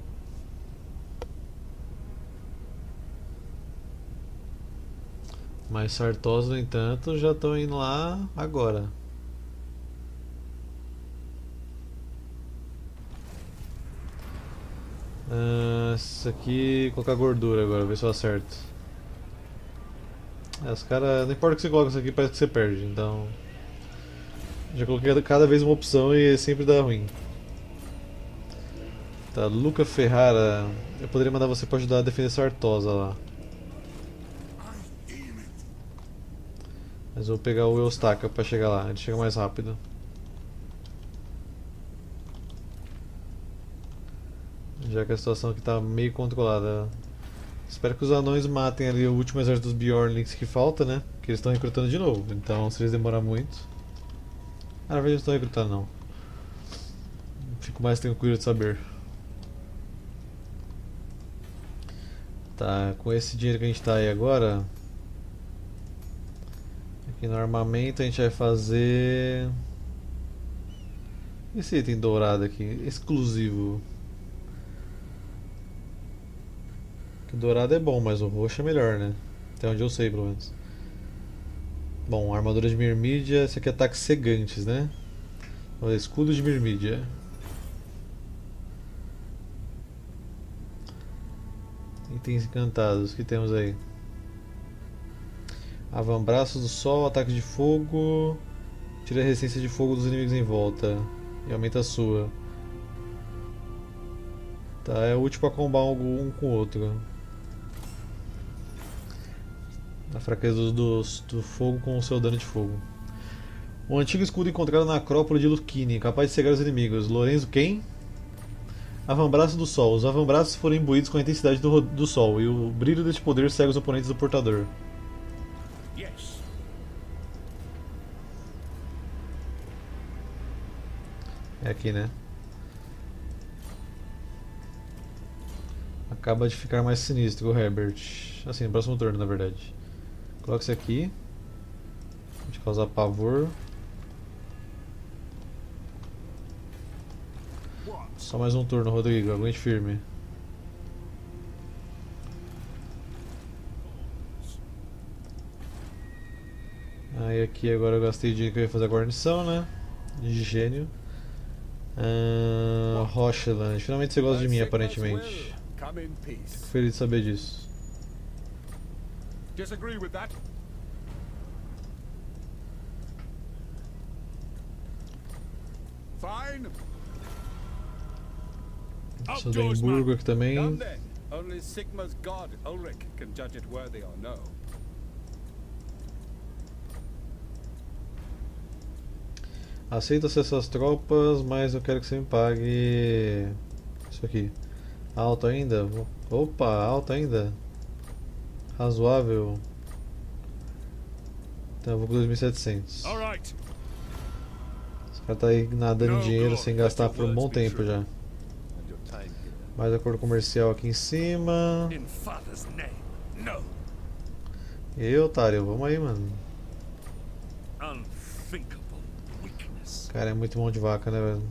Mas Sartosa, no entanto, já estão indo lá agora. Uh, isso aqui, colocar gordura agora, ver se eu acerto. É, os caras, não importa o que você coloca isso aqui, parece que você perde, então. Já coloquei cada vez uma opção e sempre dá ruim. Tá, Luca Ferrara, eu poderia mandar você pra ajudar a defender Sartosa lá. Mas eu vou pegar o Eustaka pra chegar lá, ele chega mais rápido. Já que a situação aqui tá meio controlada. Espero que os anões matem ali o último exército dos Bjornlings que falta, né? Porque eles estão recrutando de novo, então se eles demorar muito... Ah, na verdade eles estão recrutando não. Fico mais tranquilo de saber. Tá, com esse dinheiro que a gente tá aí agora, aqui no armamento a gente vai fazer esse item dourado aqui, exclusivo. O dourado é bom, mas o roxo é melhor, né? Até onde eu sei, pelo menos. Bom, armadura de Myrmidia, esse aqui é ataques cegantes, né? Olha, escudo de Myrmidia. Itens encantados, o que temos aí? Avambraços do sol, ataque de fogo. Tira a resistência de fogo dos inimigos em volta. E aumenta a sua. Tá, é útil para combar um com o outro. A fraqueza do, do, do fogo com o seu dano de fogo. Um antigo escudo encontrado na Acrópole de Lucchini, capaz de cegar os inimigos. Lorenzo quem? Avambraço do Sol. Os avambraços foram imbuídos com a intensidade do, do Sol, e o brilho deste poder cega os oponentes do portador. Yes. É aqui, né? Acaba de ficar mais sinistro o Herbert. Assim, no próximo turno, na verdade. Coloca isso aqui. Pode causar pavor. Só mais um turno, Rodrigo. Aguente firme. Aí aqui agora eu gastei o dinheiro que eu ia fazer a guarnição, né? De gênio. Ah, Rocheland. Finalmente você gosta de mim, aparentemente. Fico feliz de saber disso. Disagree with that? Fine. Sou do Edimburgo aqui também. Done then. Only Sigma's god Ulrich can judge it worthy or no. Aceito acesso às tropas, mas eu quero que você me pague isso aqui. Alto ainda? Opa, alto ainda. Razoável. Então eu vou com dois mil e setecentos. Alright. Esse cara tá aí nadando em dinheiro sem gastar por um bom tempo já. Mais acordo comercial aqui em cima. In father's name. No. E aí, otário, vamos aí, mano. Unthinkable weakness. Cara, é muito mão de vaca, né, velho?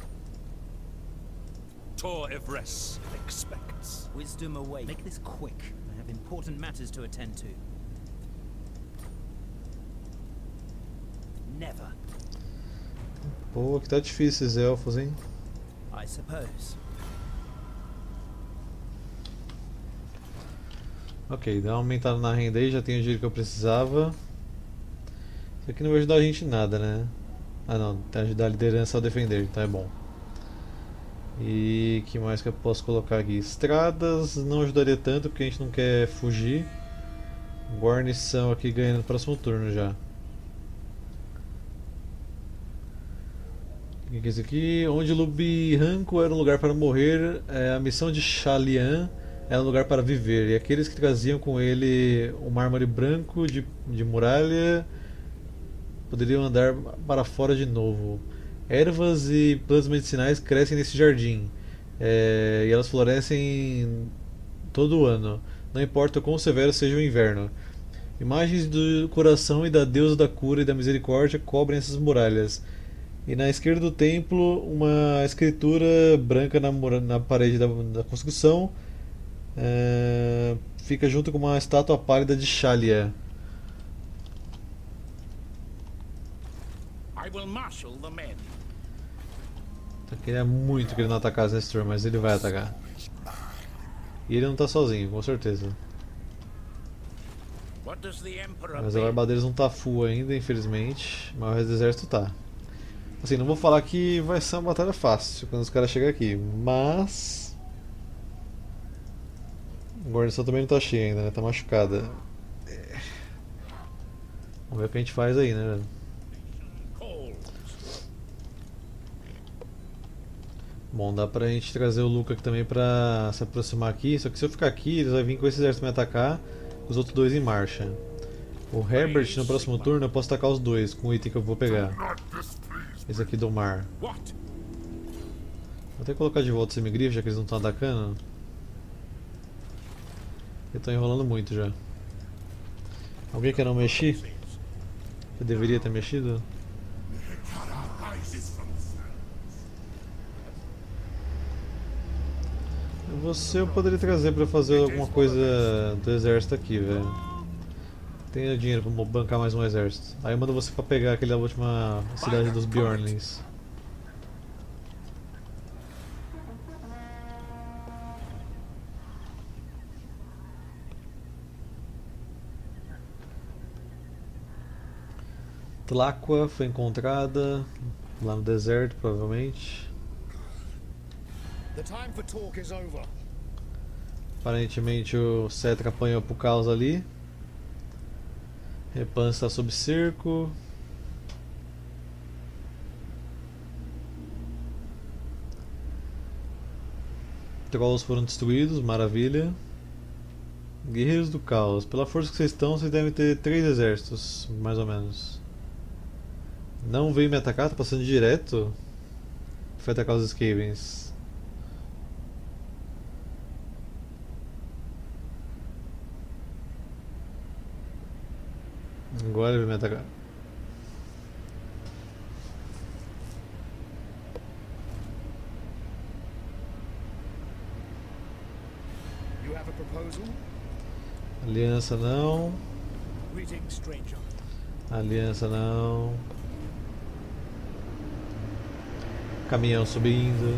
Tor Evres expects. Wisdom away. Make this quick. I have important matters to attend to. Never. Pô, que tá difícil esses elfos, hein? I suppose. Ok, dá uma aumentada na renda aí, já tenho o dinheiro que eu precisava. Isso aqui não vai ajudar a gente em nada, né? Ah não, vai ajudar a liderança a defender, então é bom. E que mais que eu posso colocar aqui? Estradas não ajudaria tanto porque a gente não quer fugir. Guarnição aqui ganhando no próximo turno já. O que é isso aqui? Onde Lubihanco era um lugar para morrer, é, a missão de Shalian era um lugar para viver. E aqueles que traziam com ele um mármore branco de, de muralha poderiam andar para fora de novo. Ervas e plantas medicinais crescem nesse jardim, é, e elas florescem todo o ano, não importa o quão severo seja o inverno. Imagens do coração e da deusa da cura e da misericórdia cobrem essas muralhas. E na esquerda do templo, uma escritura branca na, na parede da, da construção, é, fica junto com uma estátua pálida de Shalia. I will marshal the men. Eu queria muito que ele não atacasse nesse turno, mas ele vai atacar. E ele não tá sozinho, com certeza. What does the Emperor Mas a bid? barba deles não tá full ainda, infelizmente. Mas o resto do exército tá. Assim, não vou falar que vai ser uma batalha fácil quando os caras chegarem aqui, mas... A guarnição também não tá cheia ainda, né? Tá machucada. É. Vamos ver o que a gente faz aí, né, velho? Bom, dá pra gente trazer o Luca aqui também pra se aproximar aqui. Só que se eu ficar aqui, eles vão vir com esse exército me atacar, com os outros dois em marcha. O Herbert, no próximo turno, eu posso atacar os dois com o item que eu vou pegar. Esse aqui do mar. What? Vou ter que colocar de volta o semigrifo, já que eles não estão atacando. Eles estão enrolando muito já. Alguém quer não mexer? Eu deveria ter mexido? Você eu poderia trazer pra fazer alguma coisa do exército aqui, velho. Tenho dinheiro pra bancar mais um exército. Aí eu mando você pra pegar aquela última cidade dos Bjornlings. Tlaqua foi encontrada lá no deserto, provavelmente. The time for talk is over. Aparentemente o Cetra apanhou pro caos ali. Repan está sob cerco. Trolls foram destruídos, maravilha. Guerreiros do caos. Pela força que vocês estão, vocês devem ter três exércitos, mais ou menos. Não veio me atacar, tá passando direto. Foi atacar os Skavens. Agora ele vai me atacar. You have a proposal? Aliança não. Greetings, stranger. Aliança não. Caminhão subindo.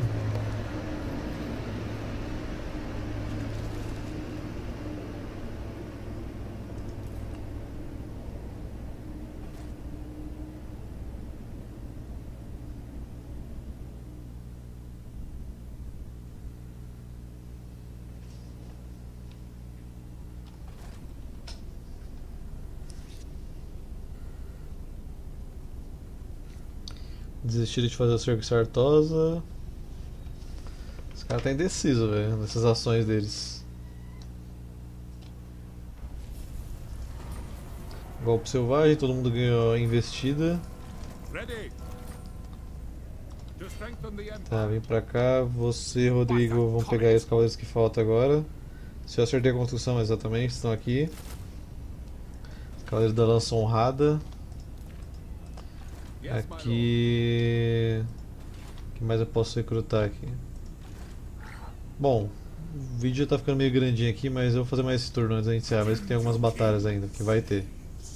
Desistiram de fazer o cerco Sartosa. Esse cara tá indeciso, velho, nessas ações deles. Golpe selvagem, todo mundo ganhou investida. Ready to strengthen the empire. Tá, vem pra cá. Você, Rodrigo, vão pegar aí os cavaleiros que faltam agora. Se eu acertei a construção exatamente, estão aqui. Cavaleiros da Lança Honrada. Yes, my lord. Aqui. O que mais eu posso recrutar aqui? Bom, o vídeo já tá ficando meio grandinho aqui, mas eu vou fazer mais esse turno antes de iniciar, mesmo que tem algumas batalhas ainda, que vai ter.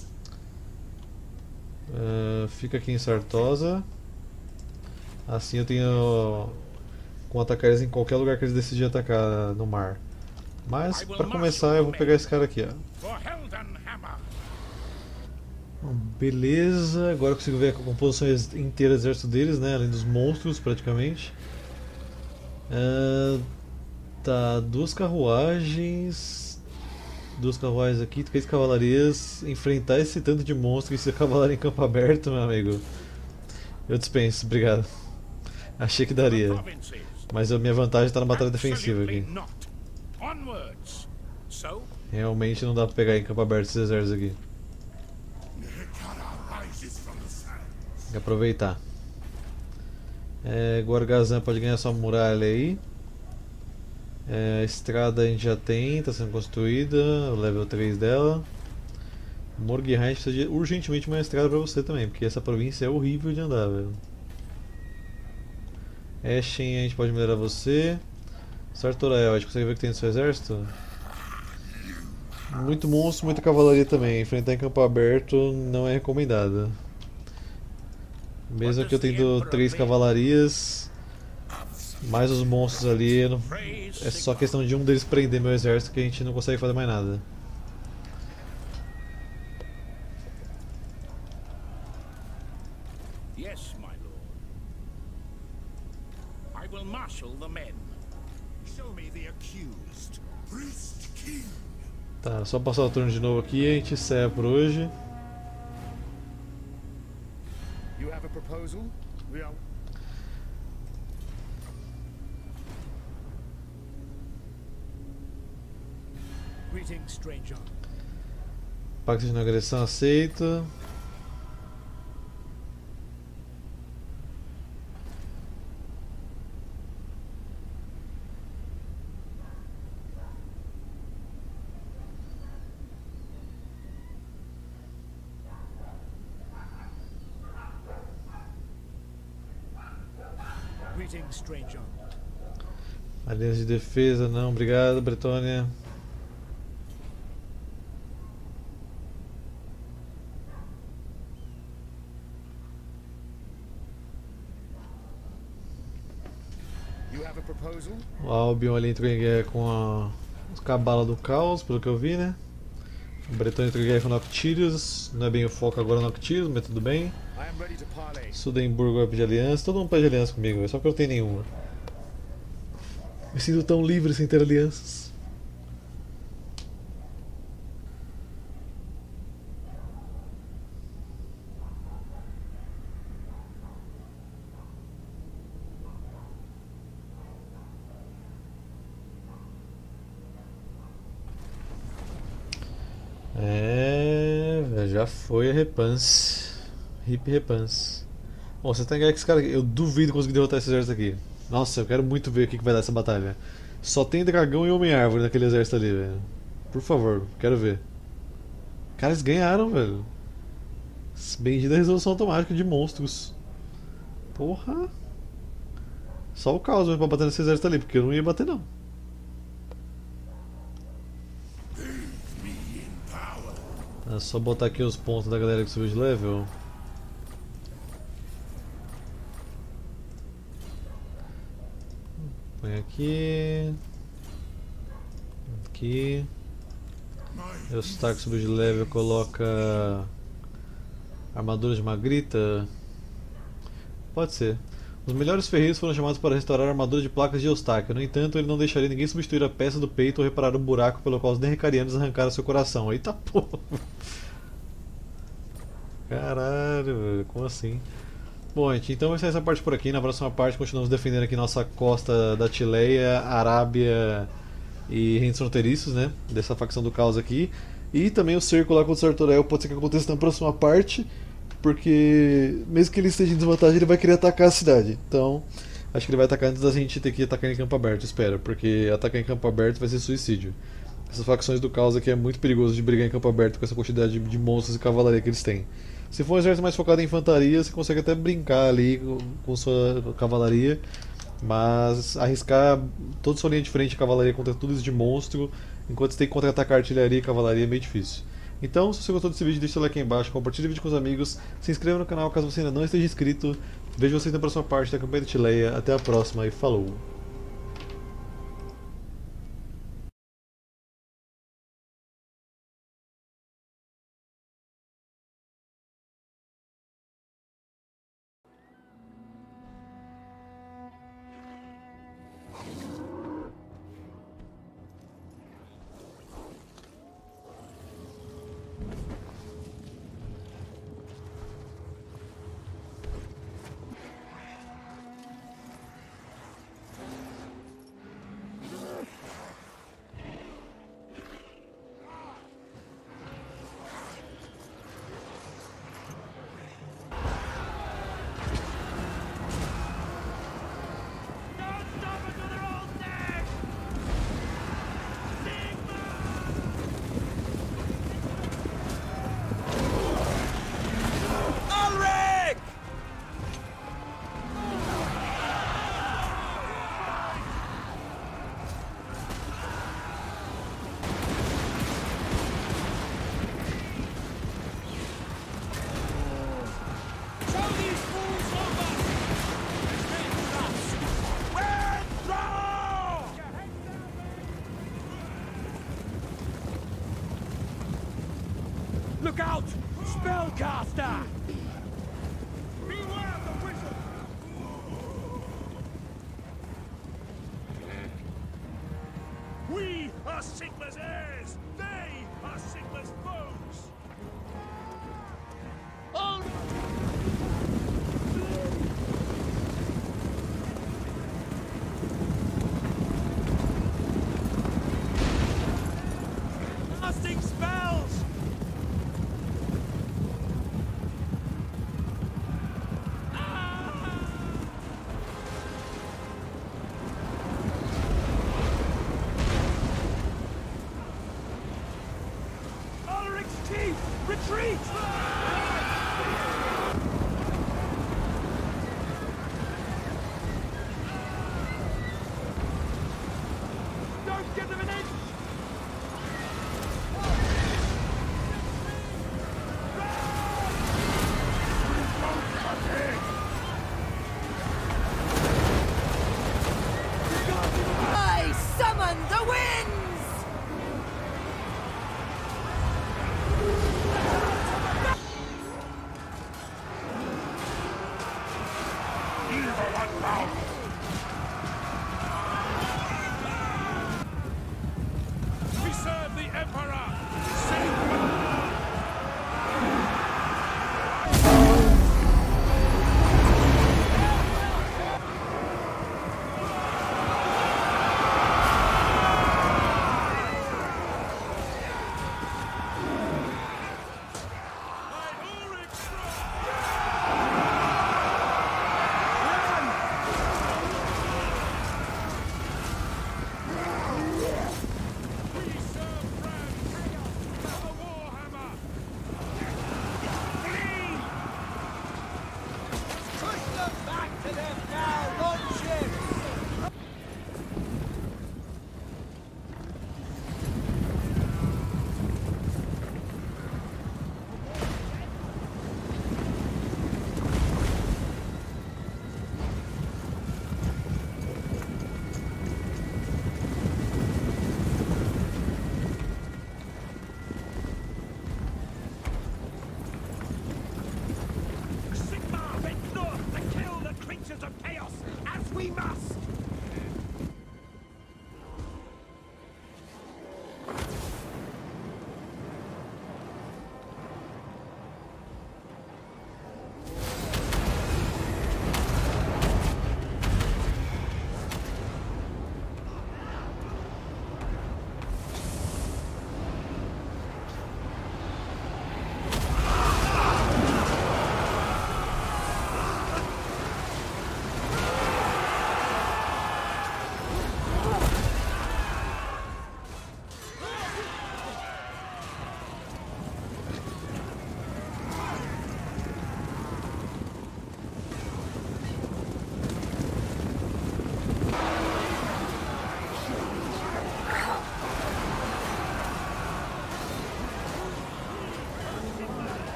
Uh, fica aqui em Sartosa. Assim eu tenho como atacar eles em qualquer lugar que eles decidirem atacar no mar. Mas para começar eu vou pegar esse cara aqui, ó. For Heldenhammer. Bom, beleza, agora eu consigo ver a composição inteira do exército deles, né? Além dos monstros praticamente. Uh, tá, duas carruagens. Duas carruagens aqui, três cavalarias. Enfrentar esse tanto de monstro e ser cavalaria em campo aberto, meu amigo. Eu dispenso, obrigado. Achei que daria. Provinces. Mas a minha vantagem está na batalha defensiva aqui. Absolutely not. Onwards. So, Realmente não dá pra pegar em campo aberto esses exércitos aqui. Tem que aproveitar. É, Gorgazan pode ganhar sua muralha aí. É, a estrada a gente já tem, está sendo construída, o level três dela. Morgheim precisa de urgentemente uma estrada pra você também, porque essa província é horrível de andar, velho. Eshen a gente pode melhorar você. Sartorael, a gente consegue ver o que tem no seu exército? Muito monstro, muita cavalaria também. Enfrentar em campo aberto não é recomendado. Mesmo que eu tendo três cavalarias, mais os monstros ali, não... é só questão de um deles prender meu exército que a gente não consegue fazer mais nada. yes, my lord. I will marshal the men. Show me the accused. Priest King. Tá, só passar o turno de novo aqui e a gente encerra por hoje. You have a proposal? We are... Greetings, stranger. Pacto de não agressão aceito. Greetings, stranger. Aliança de defesa, não, obrigado, Bretônia. You have a proposal? O Albion ali entrou em guerra com a os Cabala do Caos, pelo que eu vi, né? O Bretônia entrou em guerra com o Noctirius, não é bem o foco agora no Noctirius, mas tudo bem. I am ready to parley. Sudemburgo vai pedir aliança, todo mundo pede aliança comigo, só porque eu não tenho nenhuma. Me sinto tão livre sem ter alianças. É, já foi a Repanse. Hip Repanse. Bom, você tá em guerra com esse cara aqui. Eu duvido conseguir derrotar esse exército aqui. Nossa, eu quero muito ver o que que vai dar essa batalha. Só tem dragão e homem-árvore naquele exército ali, velho. Por favor, quero ver. Cara, eles ganharam, velho. Bendita resolução automática de monstros. Porra. Só o caos mesmo pra bater nesse exército ali, porque eu não ia bater não. É só botar aqui os pontos da galera que subiu de level. Põe aqui. Aqui. Eu Stark subiu de level, coloca armadura de Magrita. Pode ser. Os melhores ferreiros foram chamados para restaurar a armadura de placas de Eustáquio. No entanto, ele não deixaria ninguém substituir a peça do peito ou reparar o buraco pelo qual os Nerricarianos arrancaram seu coração. Eita porra! Caralho, velho, como assim? Bom, gente, então vai ser essa parte por aqui. Na próxima parte continuamos defendendo aqui nossa costa da Tileia, Arábia e Reinos Fronteiriços, né? Dessa facção do caos aqui. E também o cerco lá contra o Sartorel pode ser que aconteça na próxima parte, porque mesmo que ele esteja em desvantagem, ele vai querer atacar a cidade. Então, acho que ele vai atacar antes da gente ter que atacar em campo aberto, espero, porque atacar em campo aberto vai ser suicídio. Essas facções do caos aqui é muito perigoso de brigar em campo aberto com essa quantidade de monstros e cavalaria que eles têm. Se for um exército mais focado em infantaria, você consegue até brincar ali com, com sua cavalaria, mas arriscar toda sua linha de frente de cavalaria contra tudo isso de monstro, enquanto você tem que contra-atacar artilharia e cavalaria, é meio difícil. Então, se você gostou desse vídeo, deixa o like aí embaixo, compartilhe o vídeo com os amigos, se inscreva no canal caso você ainda não esteja inscrito. Vejo vocês na próxima parte da campanha de Tileia. Até a próxima e falou! Look out! Spellcaster! Beware the wizard! We are Sigma's heirs! They are Sigma's foes! Oh! Casting spells! We serve the Emperor! Sing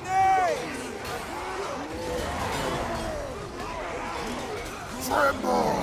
Tremble!